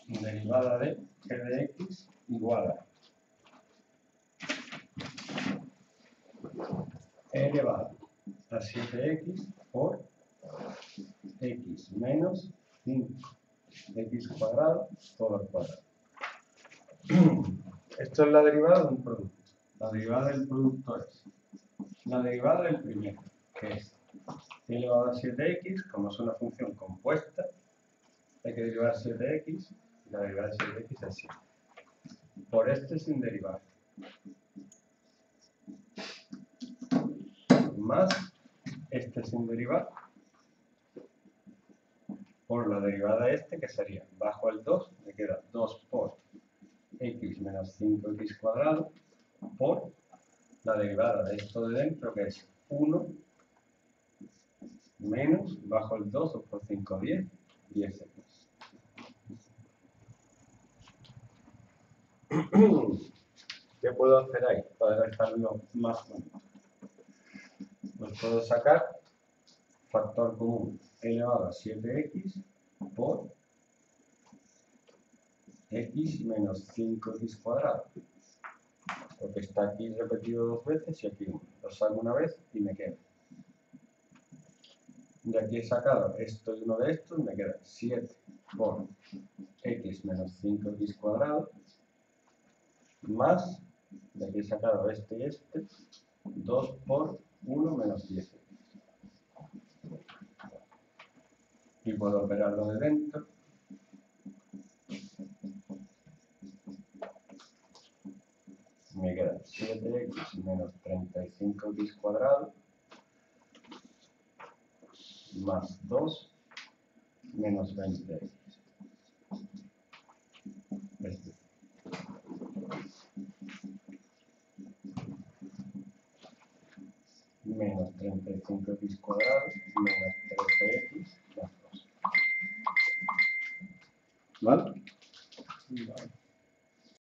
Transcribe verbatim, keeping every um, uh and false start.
derivada de g de x igual a e elevado a siete x por x menos cinco x cuadrado todo al cuadrado. Esto es la derivada de un producto. La derivada del producto es la derivada del primero, que es e elevado a siete x, como es una función compuesta, hay que derivar siete x, y la derivada de siete x es siete. Por este sin derivar. Más este sin derivar por la derivada de este, que sería bajo el dos, me queda dos por x menos cinco x cuadrado por la derivada de esto de dentro, que es uno menos bajo el dos, dos por cinco, diez, diez x. ¿Qué puedo hacer ahí para dejarlo más bonito? Pues puedo sacar factor común elevado a siete x por x menos cinco x cuadrado. Porque está aquí repetido dos veces y aquí uno. Lo saco una vez y me queda. De aquí he sacado esto y uno de estos, me queda siete por x menos cinco x cuadrado, más, de aquí he sacado este y este, dos por uno menos diez x. Y puedo operarlo de dentro. Me queda siete x menos treinta y cinco x cuadrado más dos menos veinte x. Este. Menos treinta y cinco x cuadrado menos trece x más dos. ¿Vale? Vale.